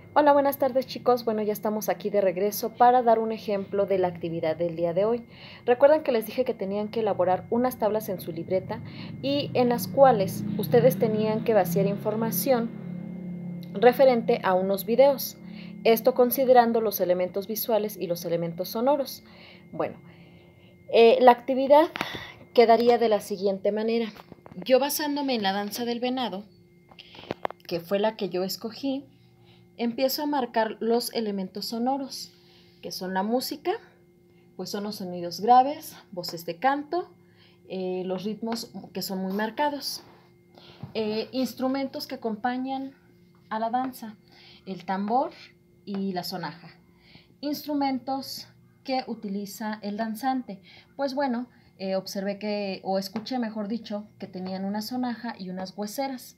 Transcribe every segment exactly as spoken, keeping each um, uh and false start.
Hola, buenas tardes chicos. Bueno, ya estamos aquí de regreso para dar un ejemplo de la actividad del día de hoy. Recuerdan que les dije que tenían que elaborar unas tablas en su libreta y en las cuales ustedes tenían que vaciar información referente a unos videos. Esto considerando los elementos visuales y los elementos sonoros. Bueno, eh, la actividad quedaría de la siguiente manera. Yo basándome en la danza del venado, que fue la que yo escogí, empiezo a marcar los elementos sonoros, que son la música, pues son los sonidos graves, voces de canto, eh, los ritmos que son muy marcados, eh, instrumentos que acompañan a la danza, el tambor y la sonaja. Instrumentos que utiliza el danzante, pues bueno, eh, observé que, o escuché mejor dicho, que tenían una sonaja y unas hueseras.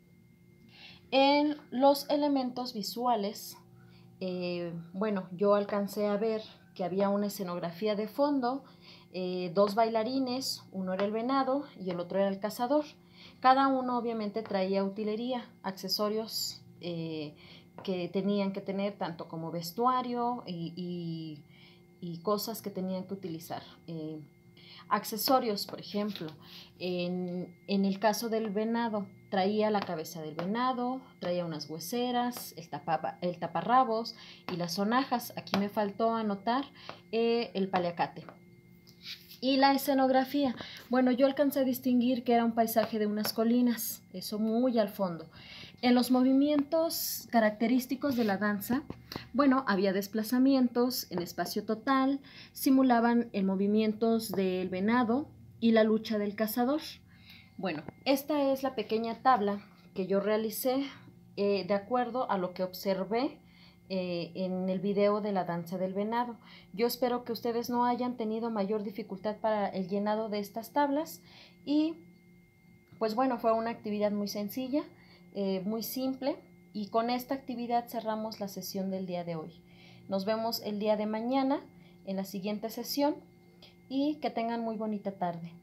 En los elementos visuales, eh, bueno, yo alcancé a ver que había una escenografía de fondo, eh, dos bailarines, uno era el venado y el otro era el cazador. Cada uno obviamente traía utilería, accesorios eh, que tenían que tener tanto como vestuario y, y, y cosas que tenían que utilizar. Eh, accesorios, por ejemplo, en, en el caso del venado, traía la cabeza del venado, traía unas hueseras, el, tapa, el taparrabos y las sonajas. Aquí me faltó anotar eh, el paliacate. Y la escenografía, bueno, yo alcancé a distinguir que era un paisaje de unas colinas, eso muy al fondo. En los movimientos característicos de la danza, bueno, había desplazamientos en espacio total, simulaban en movimientos del venado y la lucha del cazador. Bueno, esta es la pequeña tabla que yo realicé eh, de acuerdo a lo que observé eh, en el video de la danza del venado. Yo espero que ustedes no hayan tenido mayor dificultad para el llenado de estas tablas y pues bueno, fue una actividad muy sencilla, eh, muy simple y con esta actividad cerramos la sesión del día de hoy. Nos vemos el día de mañana en la siguiente sesión y que tengan muy bonita tarde.